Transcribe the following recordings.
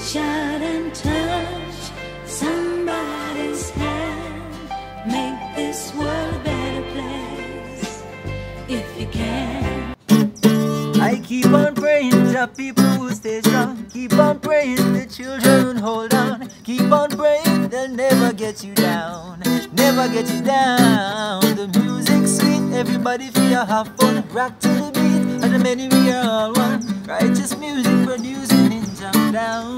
Shout and touch somebody's hand. Make this world a better place if you can. I keep on praying to people who stay strong. Keep on praying the children hold on. Keep on praying they'll never get you down. Never get you down. The music's sweet, everybody feel have fun. Rock to the beat, and the many we are all one. Righteous music producing in jam down.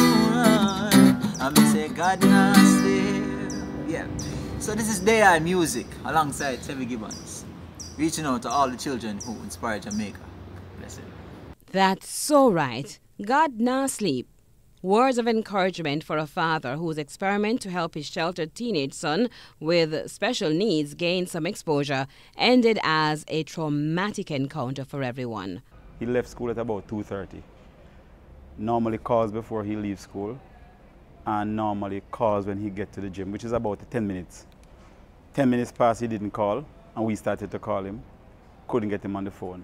I say God not sleep. Yeah. So this is Day Music alongside Tevi Gibbons, reaching out to all the children who inspire Jamaica. Bless it. That's so right. God nah sleep. Words of encouragement for a father whose experiment to help his sheltered teenage son with special needs gain some exposure ended as a traumatic encounter for everyone. He left school at about 2:30. Normally calls before he leaves school, and normally calls when he gets to the gym, which is about 10 minutes. 10 minutes past, he didn't call, and we started to call him. Couldn't get him on the phone.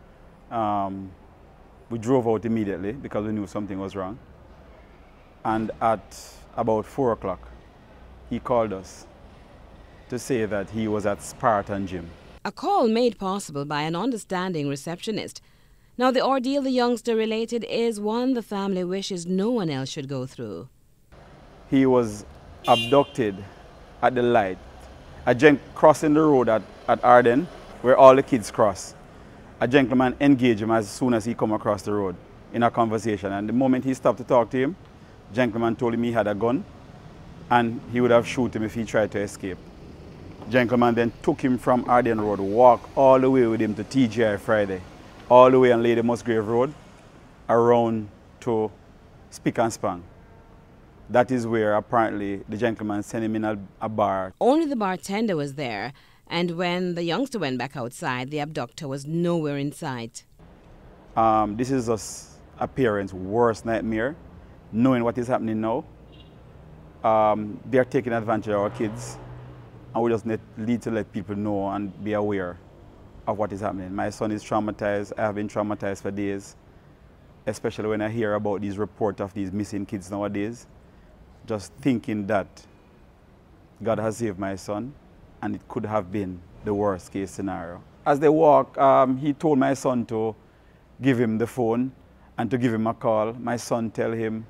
We drove out immediately because we knew something was wrong. And at about 4 o'clock, he called us to say that he was at Spartan Gym. A call made possible by an understanding receptionist. Now, the ordeal the youngster related is one the family wishes no one else should go through. He was abducted at the light, crossing the road at Arden, where all the kids cross. A gentleman engaged him as soon as he come across the road in a conversation. And the moment he stopped to talk to him, the gentleman told him he had a gun and he would have shot him if he tried to escape. The gentleman then took him from Arden Road, walked all the way with him to TGI Friday, all the way on Lady Musgrave Road, around to Spick and Span. That is where apparently the gentleman sent him in a bar. Only the bartender was there, and when the youngster went back outside, the abductor was nowhere in sight. This is us, a parent's worst nightmare, knowing what is happening now. They are taking advantage of our kids, and we just need to let people know and be aware of what is happening. My son is traumatized. I have been traumatized for days, especially when I hear about these reports of these missing kids nowadays. Just thinking that God has saved my son, and it could have been the worst case scenario. As they walk, he told my son to give him the phone and to give him a call. My son tell him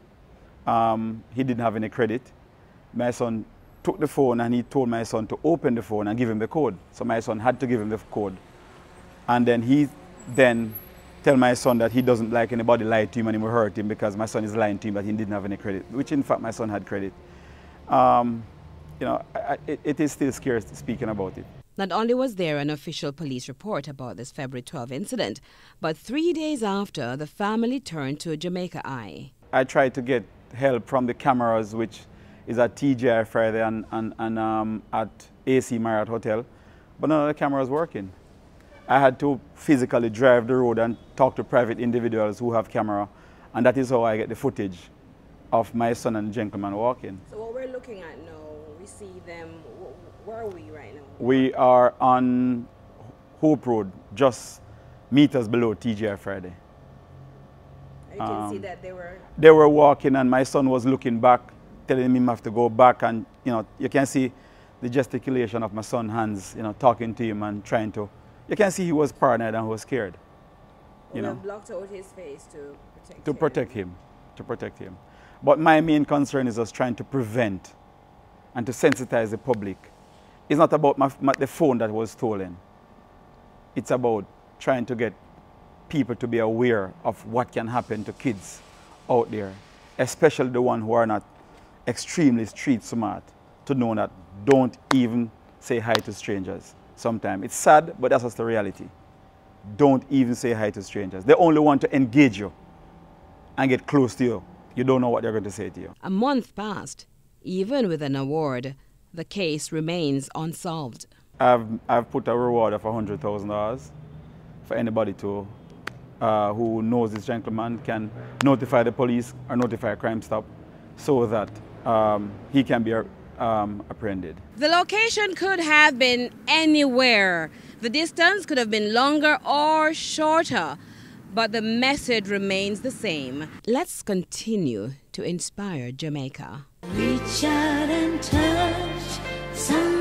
he didn't have any credit. My son took the phone and he told my son to open the phone and give him the code. So my son had to give him the code. And then he tell my son that he doesn't like anybody lie to him and it will hurt him because my son is lying to him that he didn't have any credit, which in fact my son had credit. You know, it is still scary speaking about it. Not only was there an official police report about this February 12 incident, but 3 days after, the family turned to Jamaica Eye. I tried to get help from the cameras, which is at TGI Friday and at AC Marriott Hotel, but none of the cameras working. I had to physically drive the road and talk to private individuals who have camera, and that is how I get the footage of my son and the gentleman walking. So what we're looking at now, we see them, where are we right now? We are on Hope Road, just meters below TGI Friday. You can see that they were walking, and my son was looking back, telling him have to go back, and you know, you can see the gesticulation of my son's hands, you know, talking to him and trying to. You can see he was paranoid and he was scared. You know, blocked out his face to protect him. But my main concern is us trying to prevent and to sensitize the public. It's not about the phone that was stolen. It's about trying to get people to be aware of what can happen to kids out there, especially the ones who are not extremely street smart, to know that don't even say hi to strangers. Sometimes it's sad, but that's just the reality. Don't even say hi to strangers. They only want to engage you and get close to you. You don't know what they're going to say to you. A month passed. Even with an award, the case remains unsolved. I've put a reward of $100,000 for anybody who knows this gentleman can notify the police or notify Crime Stop so that he can be apprehended. The location could have been anywhere. The distance could have been longer or shorter. but the message remains the same. Let's continue to inspire Jamaica. Reach out and touch some